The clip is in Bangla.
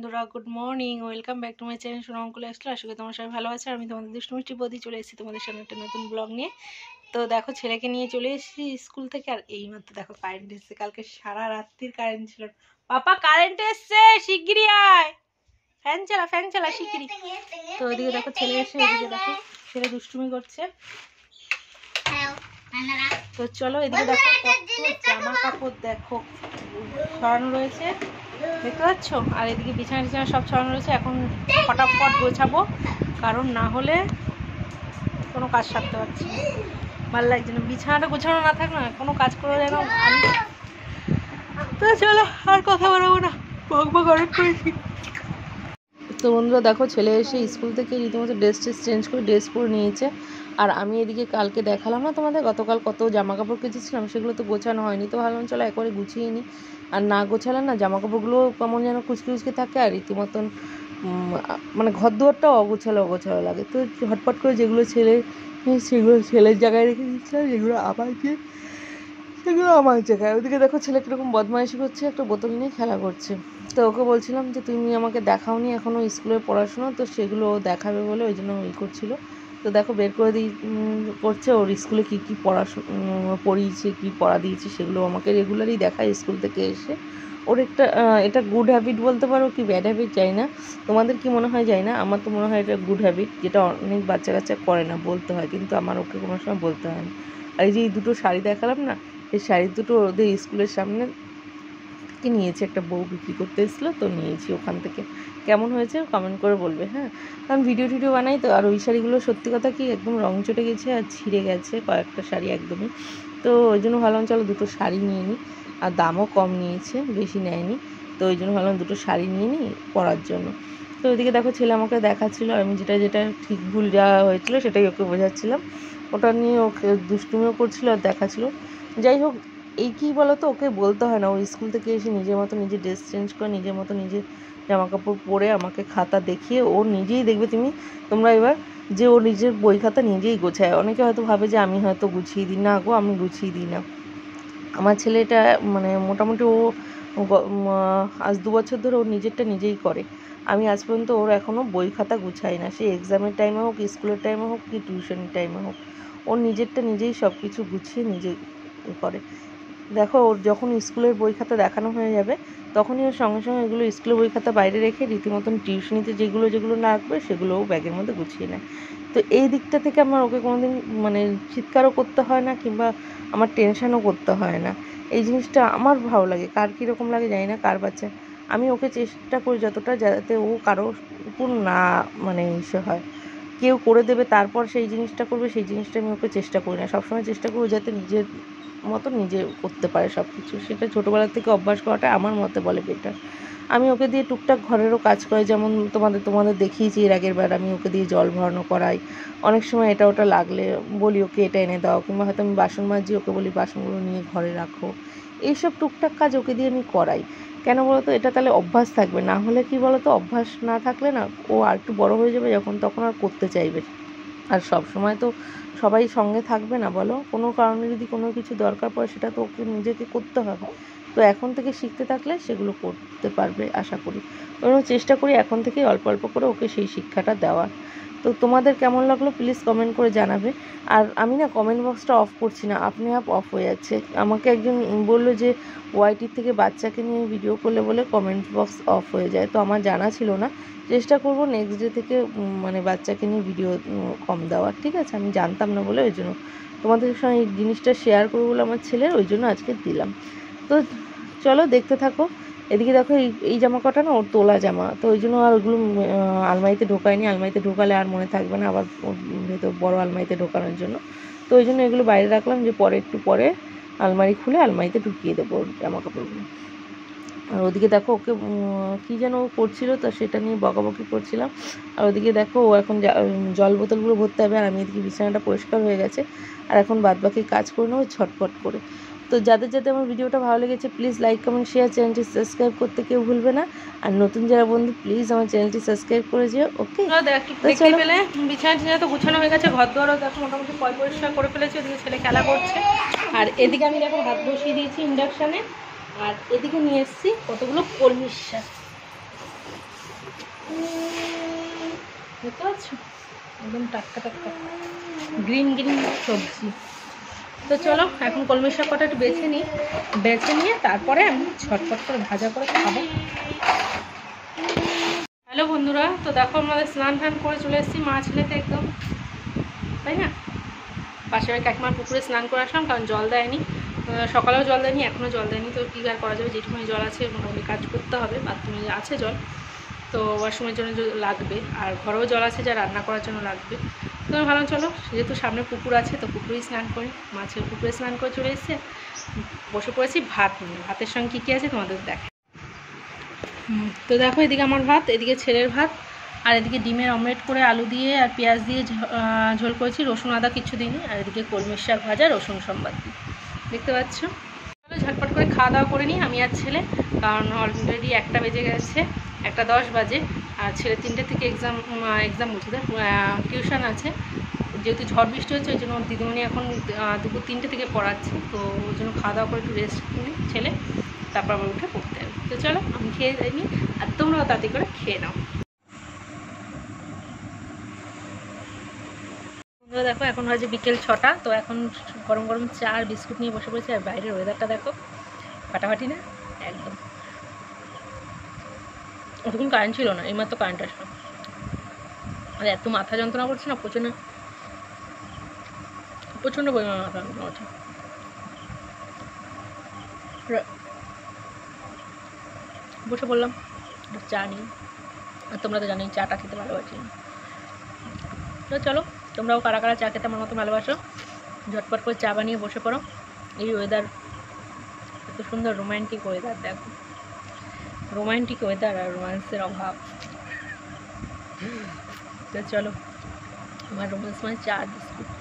বন্ধুরা, good morning, welcome back to my channel সোনা অঙ্কুল আসলে। আশা করি তোমার সবাই ভালো আছে। আমি তোমাদের দুষ্টু মিষ্টি বদি চলে এসেছি তোমাদের সামনে একটা নতুন ব্লগ নিয়ে। তো দেখো, ছেলেকে নিয়ে চলে এসেছি স্কুল থেকে। আর এই মাত্র দেখো কারেন্ট এসছে। কালকে সারা রাত্রির কারেন্ট ছিল। পাপা কারেন্ট এসছে, শিগগিরই আয়, ফ্যান চালা শিগগিরই। তো ওইদিকে দেখো ছেলে এসে, এদিকে দেখো ছেলে দুষ্টুমি করছে। তো চলো এদিকে দেখো কত জামা কাপড় দেখো ছড়ানো রয়েছে, দেখতে পাচ্ছ? আর এদিকে বিছানা টিছানা সব ছড়ানো রয়েছে। এখন ফটাফট গোছাবো, কারণ না হলে কোনো কাজ সারতে পারছি না, ভালো লাগছে না। বিছানাটা গোছানো না থাক না, কোনো কাজ করে যেন আমি। তো চলো আর কথা বলবো না, বকবক অনেক করেছি। তো বন্ধুরা দেখো, ছেলে এসে স্কুল থেকে রীতিমতো ড্রেস চেঞ্জ করে ড্রেস পরে নিয়েছে। আর আমি এদিকে কালকে দেখালাম না তোমাদের, গতকাল কত জামা কাপড় কেচেছিলাম, সেগুলো তো গোছানো হয়নি। তো ভাবলাম চলো একবারে গুছিয়ে নিই। আর না গোছালে না জামা কাপড়গুলো কেমন যেন কুচকে থাকে, আর রীতিমতন মানে ঘর দুয়ারটাও অগোছালো লাগে। তো হটপট করে যেগুলো সেগুলো ছেলের জায়গায় রেখে দিচ্ছিলাম, সেগুলো আমার জায়গায়। ওইদিকে দেখো ছেলে কীরকম বদমাইশি করছে, একটা বোতল নিয়ে খেলা করছে। তো ওকে বলছিলাম যে তুমি আমাকে দেখাওনি এখনও স্কুলের পড়াশুনো, তো সেগুলো দেখাবে বলে ওই জন্য করছিল। তো দেখো বের করে করছে ওর স্কুলে কী কী পড়িয়েছে, কী পড়া দিয়েছে, সেগুলো আমাকে রেগুলারই দেখায় স্কুল থেকে এসে। ওর এটা গুড হ্যাবিট বলতে পারো কি ব্যাড হ্যাবিট যাই না, তোমাদের কি মনে হয় যাই না, আমার তো মনে হয় এটা গুড হ্যাবিট, যেটা অনেক বাচ্চা কাচ্চা করে না, বলতে হয়, কিন্তু আমার ওকে কোনো সময় বলতে হয় না। আর এই যে এই দুটো শাড়ি দেখালাম না, এই শাড়ি দুটো ওদের স্কুলের সামনে কি নিয়েছি, একটা বউ বিক্রি করতে এসেছিলো, তো নিয়েছি ওখান থেকে। কেমন হয়েছে কমেন্ট করে বলবে, হ্যাঁ। কারণ ভিডিও বানাই তো। আর ওই শাড়িগুলো সত্যি কথা কি একদম রং চটে গেছে আর ছিঁড়ে গেছে কয়েকটা শাড়ি একদমই। তো ওই জন্য ভাবলাম চলো দুটো শাড়ি নিয়ে নিই। আর দামও কম নিয়েছে, বেশি নেয়নি। তো ওই জন্য ভাবলাম দুটো শাড়ি নিয়ে নিই পরার জন্য। তো ওইদিকে দেখো ছেলে আমাকে দেখাচ্ছিলো, আমি যেটা ঠিক ভুল যা হয়েছিল সেটাই ওকে বোঝাচ্ছিলাম। ওটা নিয়ে ওকে দুষ্টুমিও করছিলো আর দেখাচ্ছিলো। যাই হোক, এই কী বলো তো, ওকে বলতে হয় না, ও স্কুল থেকে এসে নিজের মতো নিজে ড্রেস চেঞ্জ করে নিজের মতো নিজে জামা কাপড় পরে আমাকে খাতা দেখিয়ে ও নিজেই দেখবে তোমরা এবার, যে ও নিজের বই খাতা নিজেই গোছায়। অনেকে হয়তো ভাবে যে আমি হয়তো গুছিয়ে দিই না, আমি গুছিয়ে দিই না। আমার ছেলেটা মানে মোটামুটি ও আজ 2 বছর ধরে ওর নিজেরটা নিজেই করে। আমি আজ পর্যন্ত ওর এখনও বই খাতা গুছাই না, সে এক্সামের টাইমে হোক, স্কুলের টাইমে হোক, কি টিউশনের টাইমে হোক, ওর নিজেরটা নিজেই সব কিছু গুছিয়ে নিজে করে। দেখো ওর যখন স্কুলের বই খাতা দেখানো হয়ে যাবে, তখনই ওর সঙ্গে সঙ্গে এগুলো স্কুলের বই খাতা বাইরে রেখে রীতিমতন টিউশনিতে যেগুলো লাগবে সেগুলোও ব্যাগের মধ্যে গুছিয়ে নেয়। তো এই দিকটা থেকে আমার ওকে কোনোদিন মানে চিৎকারও করতে হয় না, কিংবা আমার টেনশানও করতে হয় না। এই জিনিসটা আমার ভালো লাগে। কার কীরকম লাগে জানি না, কার বাচ্চা। আমি ওকে চেষ্টা করি যতটা, যাতে ও কারো উপর না মানে ইসে হয়, কেউ করে দেবে তারপর সেই জিনিসটা করবে, সেই জিনিসটা আমি ওকে চেষ্টা করি না। সবসময় চেষ্টা করি যাতে নিজের মতো নিজে করতে পারে সব কিছু। সেটা ছোটোবেলা থেকে অভ্যাস করাটা আমার মতে বলে বেটার। আমি ওকে দিয়ে টুকটাক ঘরেরও কাজ করাই, যেমন তোমাদের দেখিয়েছি এর আগের বার, আমি ওকে দিয়ে জল ভরানো করাই। অনেক সময় এটা ওটা লাগলে বলি ওকে এটা এনে দাও, কিংবা হয়তো আমি বাসন মাজি, ওকে বলি বাসনগুলো নিয়ে ঘরে রাখো। এইসব টুকটাক কাজ ওকে দিয়ে আমি করাই। কেন বলো তো, এটা তাহলে অভ্যাস থাকবে। না হলে কি বলো তো, অভ্যাস না থাকলে না, ও আর একটু বড়ো হয়ে যাবে যখন, তখন আর করতে চাইবে। আর সব সময় তো সবাই সঙ্গে থাকবে না, বলো। কোনো কারণে যদি কোনো কিছু দরকার পড়ে, সেটা তো ওকে নিজেকে করতে হবে। তো এখন থেকে শিখতে থাকলে সেগুলো করতে পারবে আশা করি। ওই চেষ্টা করি এখন থেকে অল্প অল্প করে ওকে সেই শিক্ষাটা দেওয়ার। তো তোমাদের কেমন লাগলো প্লিজ কমেন্ট করে জানাবে। আর আমি না কমেন্ট বক্সটা অফ করছি না, আপনি অফ হয়ে যাচ্ছে। আমাকে একজন বললো যে ওয়াইটির থেকে বাচ্চাকে নিয়ে ভিডিও করলে বলে কমেন্ট বক্স অফ হয়ে যায়। তো আমার জানা ছিল না, চেষ্টা করব নেক্সট ডে থেকে মানে বাচ্চাকে নিয়ে ভিডিও কম দেওয়ার, ঠিক আছে? আমি জানতাম না বলে ওই জন্য তোমাদের সঙ্গে এই জিনিসটা শেয়ার করবো বলে আমার ছেলের, ওই জন্য আজকে দিলাম। তো চলো দেখতে থাকো। এদিকে দেখো এই জামা কটা না ওর তোলা জামা, তো ওই জন্য আর ওইগুলো আলমারিতে ঢোকায়নি। আলমারিতে ঢোকালে আর মনে থাকবে না, আবার ভেতর বড়ো আলমারিতে ঢোকানোর জন্য। তো ওই জন্য এগুলো বাইরে রাখলাম, যে একটু পরে আলমারি খুলে আলমারিতে ঢুকিয়ে দেবো জামা কাপড়গুলো। আর ওদিকে দেখো ওকে কী যেন ও করছিল, তো সেটা নিয়ে বকাবকি করছিলাম। আর ওদিকে দেখো ও এখন জল বোতলগুলো ভরতে হবে, আর আমি এদিকে বিছানাটা পরিষ্কার হয়ে গেছে, আর এখন বাদবাকি কাজ করে নেবো ছটপট করে। তো যাদের আমার ভিডিওটা ভালো লেগেছে প্লিজ লাইক কমেন্ট শেয়ার, চ্যানেলটি সাবস্ক্রাইব করতে কেউ ভুলবে না। আর নতুন যারা বন্ধু প্লিজ আমার চ্যানেলটি সাবস্ক্রাইব করে যেও, ওকে? দেখতে পেলে বিছানা তো গুছানো হয়ে গেছে, ঘর দুয়ারও দেখো মোটামুটি পরিষ্কার করে ফেলেছে। ওদিকে ছেলে খেলা করছে, আর এদিকে আমি দেখো ভাত বসিয়ে দিয়েছি ইন্ডাকশানে। আর এদিকে নিয়ে এসেছি কতগুলো কলমির শাক। দেখতে পাচ্ছ একদম টাটকা টাটকা গ্রিন গ্রিন সবজি। তো চলো এখন কলমি শাক কটা একটু বেছে নিয়ে তারপরে আমি ঝটপট করে ভাজা করে খাবো। হ্যালো বন্ধুরা, তো দেখো আমাদের স্নান টান করে চলে এসেছি মা ছেলেতে একদম, তাই না? পাশের ওই কাকিমার পুকুরে স্নান করে আসলাম, কারণ জল দেয়নি, সকালেও জল দেয়নি, এখনও জল দেয়নি। তো কী আর করা যাবে, যেটুকুনি জল আছে মোটামুটি কাজ করতে হবে। বাথরুমে আছে জল, তো ওয়াশরুমের জন্য লাগবে, আর ঘরেও জল আছে যা রান্না করার জন্য লাগবে। তো ভালো, চলো যেহেতু সামনে পুকুর আছে তো পুকুরেই স্নান করি। মাছের পুকুরে স্নান করে চলে এসেছে, বসে পড়েছি ভাত নিয়ে। ভাতের সঙ্গে কী কী আছে তোমাদের দেখে। তো দেখো এদিকে আমার ভাত, এদিকে ছেলের ভাত, আর এদিকে ডিমের অমলেট করে আলু দিয়ে আর পেঁয়াজ দিয়ে ঝোল করেছি, রসুন আদা কিছু দিইনি। আর এদিকে কলমির শাক ভাজা রসুন সম্বাদ দিয়ে, দেখতে পাচ্ছ। ঝটপট করে খাওয়া দাওয়া করে নিই আমি আর ছেলে, কারণ অলরেডি 1টা বেজে গেছে, 1:10 বাজে। আর ছেলে 3টে থেকে এক্সাম বলছি, টিউশন আছে। যেহেতু ঝড় বৃষ্টি হচ্ছে ওই জন্য দিদিমণি এখন দুপুর 3টে থেকে পড়াচ্ছে, তো ওই জন্য খাওয়া দাওয়া করে একটু রেস্ট নিই ছেলে, তারপর আবার উঠে পড়তে হবে। তো চলো আমি খেয়ে নিই, আর তোমরাও তাড়াতাড়ি করে খেয়ে নাও। বন্ধুরা দেখো এখন বাজে বিকেল 6টা, তো এখন গরম গরম চা আর বিস্কুট নিয়ে বসে পড়েছি। আর বাইরের ওয়েদারটা দেখো, ফাটাফাটি না একদম। ওরকম কারেন্ট ছিল না, এইমাত্র কারেন্ট আসলো। আর এত মাথা যন্ত্রণা করছে না, প্রচণ্ড পরিমাণে মাথা যন্ত্রণা করছে। বসে পড়লাম চা নিয়ে, আর তোমরা তো জানোই চাটা খেতে ভালোবাসি। তো চলো তোমরাও কারা কারা চা খেতে আমার মতো ভালোবাসো, ঝটপট করে চা বানিয়ে বসে পড়ো। এই ওয়েদার এত সুন্দর, রোম্যান্টিক ওয়েদার, দেখো রোম্যান্টিক ওয়েদার আর রোম্যান্সের অভাব। তো চলো আমার রোম্যান্স মানে চা বিস্কুট।